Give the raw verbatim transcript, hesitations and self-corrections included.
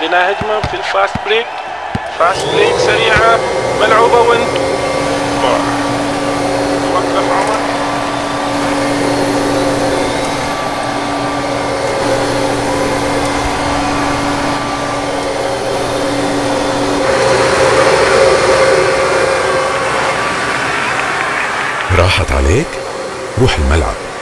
عندنا هجمة في الفاست بريك، فاست بريك سريعة ملعوبة وانتو وقف عمر. راحت عليك؟ روح الملعب.